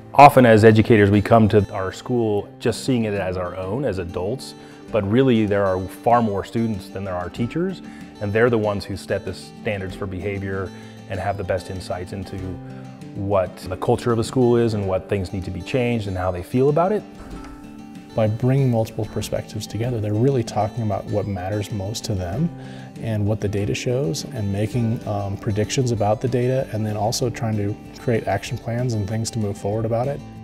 Often as educators, we come to our school just seeing it as our own, as adults, but really there are far more students than there are teachers, and they're the ones who set the standards for behavior and have the best insights into what the culture of a school is and what things need to be changed and how they feel about it. By bringing multiple perspectives together, they're really talking about what matters most to them and what the data shows, and making predictions about the data, and then also trying to create action plans and things to move forward about it.